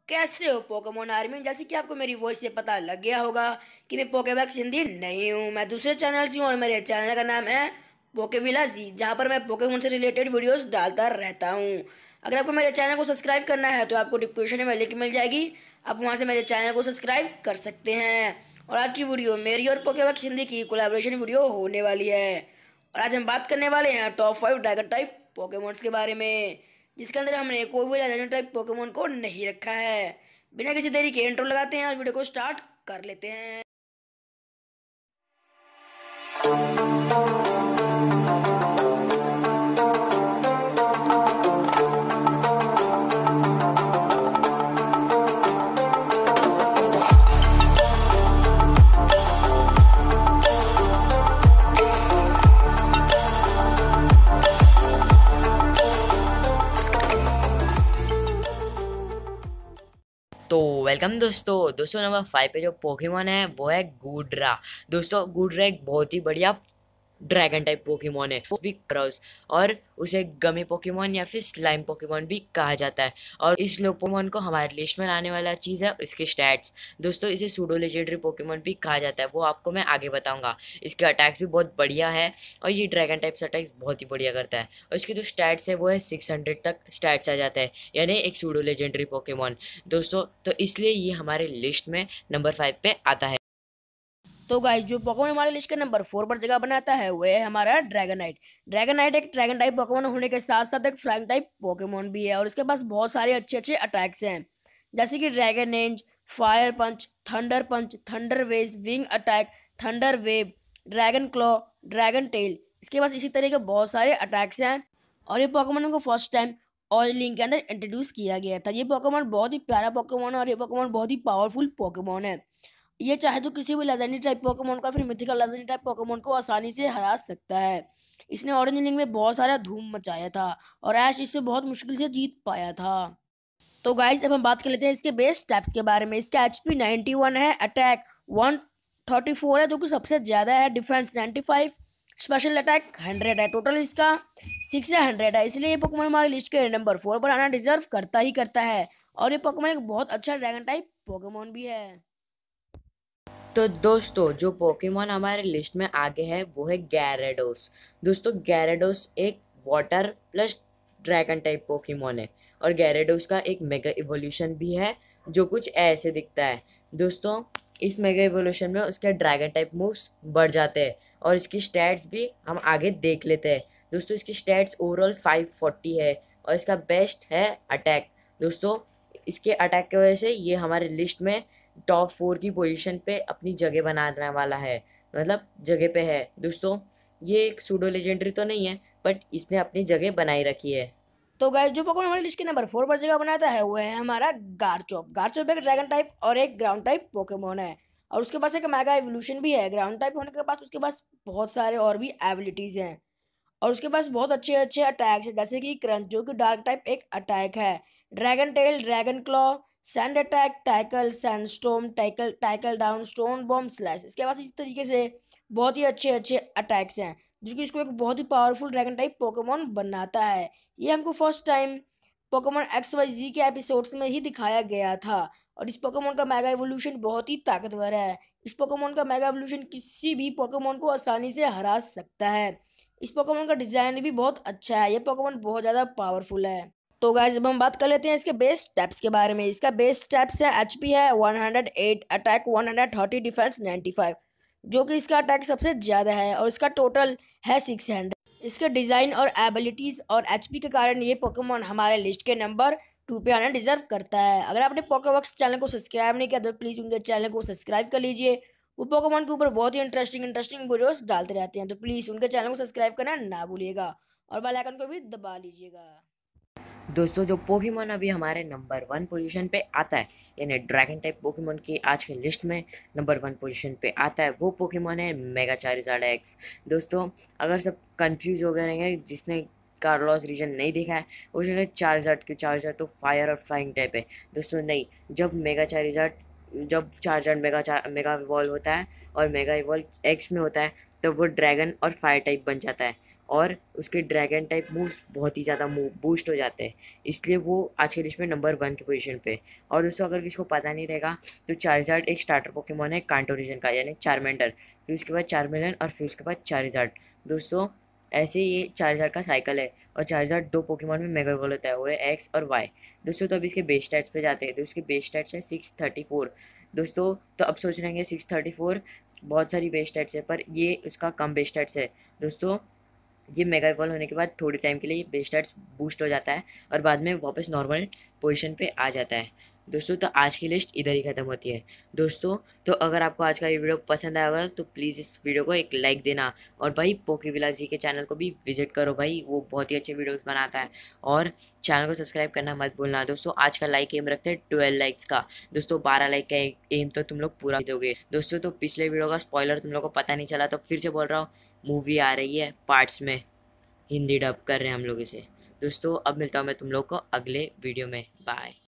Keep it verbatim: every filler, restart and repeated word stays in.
कैसे हो Pokemon army. जैसे कि आपको मेरी वॉइस से पता लग गया होगा कि मैं पोकेबैक्स हिंदी नहीं हूँ, मैं दूसरे चैनल से हूँ और मेरे चैनल का नाम है पोकेविला जी, जहाँ पर मैं पोकेमोन से रिलेटेड वीडियोस डालता रहता हूँ। अगर आपको मेरे चैनल को सब्सक्राइब करना है तो आपको डिस्क्रिप्शन में लिंक मिल जाएगी, आप वहाँ से मेरे चैनल को सब्सक्राइब कर सकते हैं। और आज की वीडियो मेरी और पोकेबैक्स हिंदी की कोलैबोरेशन वीडियो होने वाली है और आज हम बात करने वाले हैं top five dragon type Pokemons के बारे में, जिसके अंदर हमने कोई भी लेजेंडरी टाइप पोकेमोन को नहीं रखा है। बिना किसी देरी के इंट्रो लगाते हैं और वीडियो को स्टार्ट कर लेते हैं। तो वेलकम दोस्तों दोस्तों नंबर फाइव पे जो पोकेमोन है वो है गुड्रा। दोस्तों गुड्रा एक बहुत ही बढ़िया ड्रैगन टाइप पोकेमोन है, वो भी क्रॉस, और उसे गमी पोकेमोन या फिर स्लाइम पोकेमोन भी कहा जाता है। और इस पोकेमोन को हमारे लिस्ट में आने वाला चीज़ है इसके स्टैट्स। दोस्तों इसे सूडो लेजेंडरी पोकेमोन भी कहा जाता है, वो आपको मैं आगे बताऊंगा। इसके अटैक्स भी बहुत बढ़िया है और ये ड्रैगन टाइप्स अटैक्स बहुत ही बढ़िया करता है। और इसके जो स्टैट्स है वो है सिक्स हंड्रेड तक स्टैट्स आ जाता है, यानी एक सूडो लेजेंडरी पोकेमोन दोस्तों। तो इसलिए ये हमारे लिस्ट में नंबर फाइव पे आता है। तो गाइस जो पोकेमोन हमारे लिस्ट के नंबर फोर पर जगह बनाता है वो है हमारा ड्रैगनाइट। ड्रैगनाइट एक ड्रैगन टाइप पोकेमोन होने के साथ साथ एक फ्लाइंग टाइप पोकेमोन भी है और इसके पास बहुत सारे अच्छे अच्छे अटैक्स हैं, जैसे कि dragon rage, fire punch, thunder punch, thunder wave, wing attack, thunder wave, dragon claw, dragon tail. इसके पास इसी तरह के बहुत सारे अटैक्स हैं और ये पोकेमोन को फर्स्ट टाइम ऑरेंज के अंदर इंट्रोड्यूस किया गया था। ये पोकेमोन बहुत ही प्यारा पोकेमोन है और ये पोकेमोन बहुत ही पावरफुल पोकेमोन है। ये चाहे तो किसी भी लेजेंडरी टाइप पोकेमोन का फिर मिथिकल लेजेंडरी टाइप पोकेमोन को आसानी से हरा सकता है। इसने ऑरेंज लिंक में बहुत सारा धूम मचाया था और ऐश इससे बहुत मुश्किल से जीत पाया था। तो गाइस अब हम बात कर लेते हैं इसके बेस स्टेप्स के बारे में। इसका एचपी नाइंटी वन है, अटैक वन थर्टी फोर है जो कि सबसे ज़्यादा है, defence ninety five, special attack hundred है, टोटल इसका सिक्स या हंड्रेड है। इसलिए ये पोकेमोन हमारी लिस्ट के नंबर फोर पर आना डिजर्व करता ही करता है और ये पोकेमोन एक बहुत अच्छा ड्रैगन टाइप पोकेमोन भी है। तो दोस्तों जो पोकेमोन हमारे लिस्ट में आगे है वो है गैराडोस। दोस्तों गैराडोस एक water plus dragon type Pokemon है और गैराडोस का एक मेगा इवोल्यूशन भी है जो कुछ ऐसे दिखता है। दोस्तों इस मेगा इवोल्यूशन में उसके ड्रैगन टाइप मूव्स बढ़ जाते हैं और इसकी स्टैट्स भी हम आगे देख लेते हैं। दोस्तों इसकी स्टैट्स ओवरऑल फाइव फोर्टी है और इसका बेस्ट है अटैक। दोस्तों इसके अटैक की वजह से ये हमारे लिस्ट में टॉप फोर की पोजीशन पे अपनी जगह बनाने वाला है, मतलब जगह पे है। दोस्तों ये एक सूडो लेजेंडरी तो नहीं है बट इसने अपनी जगह बनाई रखी है। तो गाइस जो पोकेमोन हमारी लिस्ट के नंबर फोर पर जगह बनाता है वो है हमारा गार्चोप। गार्चोप एक ड्रैगन टाइप और एक ग्राउंड टाइप पोकेमोन है और उसके पास एक मेगा एवोल्यूशन भी है। ग्राउंड टाइप होने के पास उसके पास बहुत सारे और भी एबिलिटीज हैं और उसके पास बहुत अच्छे अच्छे अटैक्स है, जैसे कि क्रंच जो कि डार्क टाइप एक अटैक है, dragon tail, dragon claw, sand attack, tackle, sandstorm, tackle tackle down, stone bomb, slash. इसके पास इस तरीके से बहुत ही अच्छे अच्छे अटैक्स हैं जो कि इसको एक बहुत ही पावरफुल ड्रैगन टाइप पोकेमोन बनाता है। ये हमको first time Pokemon X Y Z के एपिसोड्स में ही दिखाया गया था और इस पोकेमोन का मेगा एवोल्यूशन बहुत ही ताकतवर है। इस पोकेमोन का मेगा एवोल्यूशन किसी भी पोकेमोन को आसानी से हरा सकता है। इस पोकेमोन का डिजाइन भी बहुत अच्छा है, ये पोकेमोन बहुत ज्यादा पावरफुल है। तो गाइस अब हम बात कर लेते हैं इसके बेस स्टेप्स के बारे में। इसका बेस स्टेप्स है एचपी है one hundred eight, attack one hundred thirty, defence ninety five, जो कि इसका अटैक सबसे ज्यादा है और इसका टोटल है सिक्स हंड्रेड। इसके डिजाइन और एबिलिटीज और एचपी के कारण ये पोकेमोन हमारे लिस्ट के नंबर टू पे आना डिजर्व करता है। अगर आपने पोकेबॉक्स चैनल को सब्सक्राइब नहीं किया तो प्लीज उनके चैनल को सब्सक्राइब कर लीजिए। वो पोकेमोन के ऊपर बहुत ही इंटरेस्टिंग इंटरेस्टिंग वीडियोस डालते रहते हैं, तो प्लीज उनके चैनल को सब्सक्राइब करना ना भूलिएगा और बेल आइकन को भी दबा लीजिएगा। दोस्तों जो पोकेमोन अभी हमारे नंबर वन पोजीशन पे आता है, यानी ड्रैगन टाइप पोकेमोन की आज की लिस्ट में नंबर वन पोजीशन पे आता है, वो पोकेमोन है मेगा चारिज़ार्ड एक्स। दोस्तों अगर सब कंफ्यूज हो गए रहेंगे, जिसने कार्लोस रीजन नहीं देखा है उसने चारिज़ार्ड क्यों, चारिज़ार्ड तो फायर और फ्लाइंग टाइप है। दोस्तों नहीं, जब मेगा चारिज़ार्ड जब चारिज़ार्ड मेगा चार मेगा इवॉल्व होता है और मेगा इवॉल्व एक्स में होता है तो वो ड्रैगन और फायर टाइप बन जाता है और उसके ड्रैगन टाइप मूव्स बहुत ही ज़्यादा मूव बूस्ट हो जाते हैं, इसलिए वो आज की लिस्ट में नंबर वन की पोजीशन पे। और दोस्तों अगर किसी को पता नहीं रहेगा तो चार्जार्ड एक स्टार्टर पोकेमॉन है कांटो रीजन का, यानी चारमेंडर, फिर उसके बाद चारमेलन और फिर उसके बाद चारिज़ार्ड। दोस्तों ऐसे ये चार्जार्ड का साइकिल है, और चार्जार्ड दो पोकेमॉन में मेगा इवॉल्व होता है, वो है एक्स और वाई। दोस्तों तो अब इसके बेस स्टैट्स पे जाते हैं, तो इसके बेस स्टैट्स है सिक्स थर्टी फोर। दोस्तों तो अब सोच रहे हैं सिक्स थर्टी फोर बहुत सारी बेस स्टैट्स है, पर ये उसका कम बेस स्टैट्स है। दोस्तों ये मेगा इवॉल्व होने के बाद थोड़ी टाइम के लिए ये बेस स्टैट्स बूस्ट हो जाता है और बाद में वापस नॉर्मल पोजीशन पे आ जाता है। दोस्तों तो आज की लिस्ट इधर ही ख़त्म होती है। दोस्तों तो अगर आपको आज का ये वीडियो पसंद आया होगा तो प्लीज़ इस वीडियो को एक लाइक देना, और भाई पोकेविला जी के चैनल को भी विजिट करो भाई, वो बहुत ही अच्छे वीडियोस बनाता है, और चैनल को सब्सक्राइब करना मत भूलना। दोस्तों आज का लाइक एम रखते हैं ट्वेल्व लाइक्स का। दोस्तों बारह लाइक का एम तो तुम लोग पूरा दोगे। दोस्तों तो पिछले वीडियो का स्पॉइलर तुम लोग को पता नहीं चला तो फिर से बोल रहा हूँ, मूवी आ रही है पार्ट्स में, हिंदी डब कर रहे हैं हम लोग इसे। दोस्तों अब मिलता हूँ मैं तुम लोग को अगले वीडियो में, बाय।